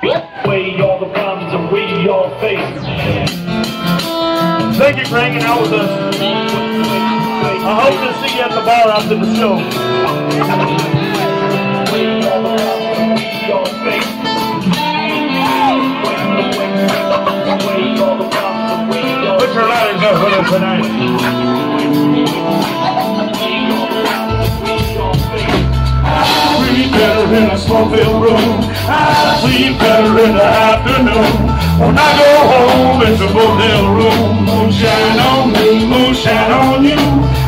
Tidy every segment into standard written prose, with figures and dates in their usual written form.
Way all the problems that we all face. Thank you for hanging out with us. I hope to see you at the bar after the show. Way all the problems that we all face. Way all the problems that we all face. Put your lighters up with us tonight. I sleep better in a smoke-filled room. I sleep better in the afternoon. When I go home, it's a motel room. Moonshine on me, moonshine on you.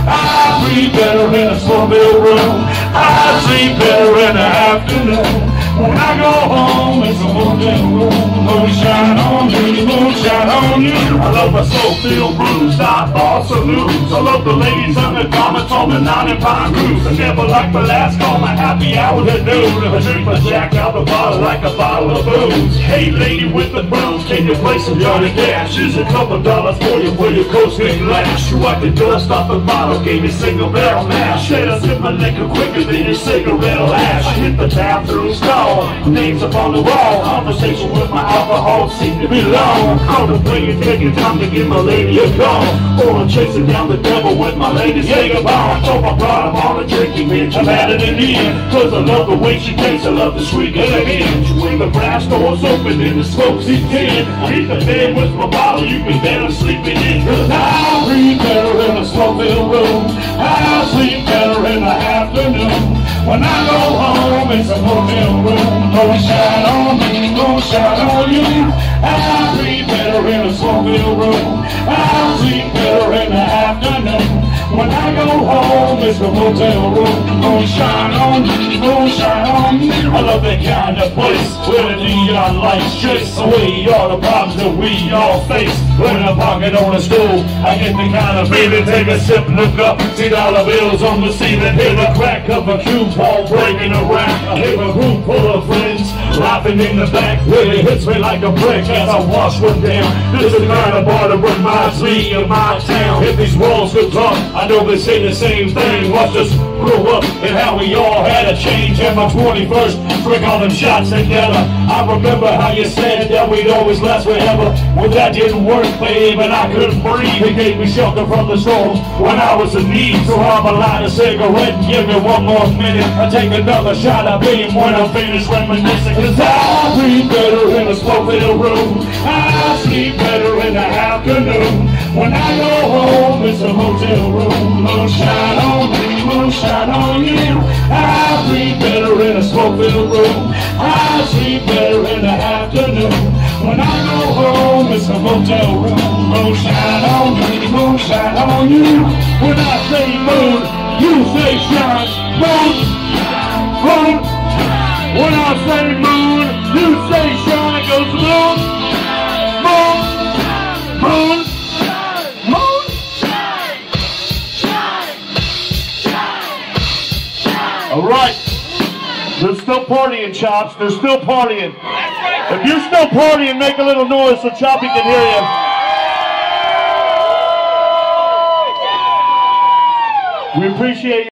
I sleep better in a smoke-filled room. I sleep better in the afternoon. When I go home, it's a motel room. Moonshine on me, moonshine on you. I love my soul-filled brews, I also lose. I love the ladies on the comments on the 9 and Pine Cruise. I never like the last call, my happy hour to noon. I drink my jack out the bottle like a bottle of booze. Hey lady with the blues, can you play some Johnny Cash? Here's a couple dollars for your coast and lash. You wipe the dust off the bottle, gave me single barrel mash. Said I sip my liquor quicker than your cigarette ash. I hit the bathroom stall, names up on the wall. Conversation with my alcohol seemed to be long. Contemplating taking time to give my lady a call, or I'm chasing down the devil with my latest Jaeger bomb. So I brought him on a drinking bench, I've had it in the end. Cause I love the way she tastes, I love the sweet elegance. When the brass doors open and the smoke's in, I hit the bed with my bottle, you can bet I'm sleeping in. Cause I breathe better in a smoke-filled room. I sleep better in the afternoon. When I go home, it's a motel room. Moonshine on me, moonshine on you. I breathe better in a smoke-filled room. I sleep better in the afternoon. When I go home, it's a motel room. Moonshine on me, moonshine on you. I love that kind of place where the neon lights chase away all the problems that we all face. When I pocket on a stool, I get the kind of feeling. Take a sip, look up, $10 bills on the ceiling. Hear the crack of a cue ball breaking a rack. I hear a room full of friends laughing in the back. Really hits me like a brick as I wash one down. This is the kind of bar that reminds me of my town. If these walls could talk, I know they say the same thing. Watch us grow up and how we all had a change. And my 21st, drink all them shots together. I remember how you said that we'd always last forever. Well, that didn't work, babe, and I couldn't breathe. It gave me shelter from the storm when I was in need. So I'ma light a cigarette and give me one more minute. I take another shot of beam when I'm finished reminiscing. Cause I breathe better in a smoke-filled room. I sleep better in the afternoon. When I go home, it's a motel room. Moonshine on me, moonshine on you. I breathe better in a smoke-filled room. I sleep better in the afternoon. When I go home, it's a motel room. Moonshine on me, moonshine on you. When I say moon, you say shine. Moon, moon. When I say moon, you say shine. It goes moon, moon, moon, moon. All right. They're still partying, Chops. They're still partying. If you're still partying, make a little noise so Choppy can hear you. We appreciate you.